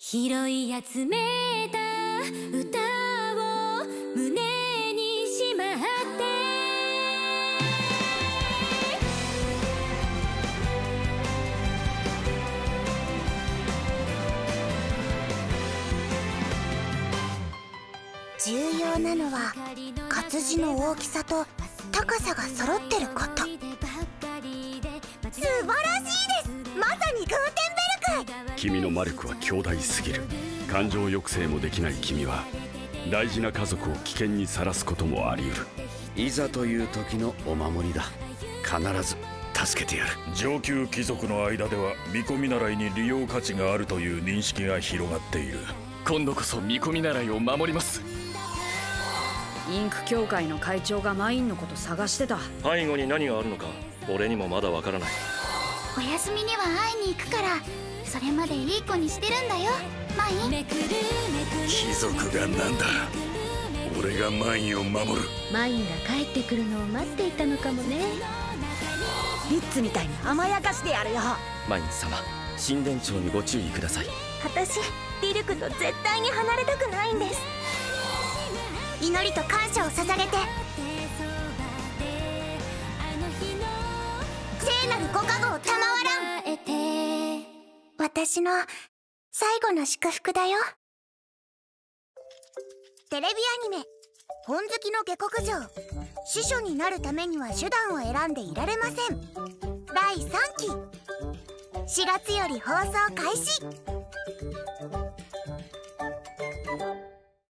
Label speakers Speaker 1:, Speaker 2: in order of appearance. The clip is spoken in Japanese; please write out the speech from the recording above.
Speaker 1: 拾い集めた歌を胸にしまって
Speaker 2: 重要なのは活字の大きさと高さが揃ってること。素晴らしいです。まさにグーテンベルク。
Speaker 3: 君の魔力は強大すぎる。感情抑制もできない君は大事な家族を危険にさらすこともあり得る。いざという時のお守りだ。必ず助けてやる。
Speaker 4: 上級貴族の間では見込み習いに利用価値があるという認識が広がっている。
Speaker 5: 今度こそ見込み習いを守ります。
Speaker 6: インク協会の会長がマインのこと探してた。
Speaker 7: 背後に何があるのか俺にもまだわからない。
Speaker 2: お休みには会いに行くから、それまでいい子にしてるんだよマイン。
Speaker 4: 貴族がなんだ。俺がマインを守る。
Speaker 1: マインが帰ってくるのを待っていたのかもね。
Speaker 6: リッツみたいに甘やかしてやるよ。
Speaker 7: マイン様、神殿長にご注意ください。
Speaker 2: 私ディルクと絶対に離れたくないんです。祈りと感謝を捧げて、聖なるご加護を賜らん。私の最後の祝福だよ。テレビアニメ「本好きの下克上」。司書になるためには手段を選んでいられません。第3期4月より放送開始。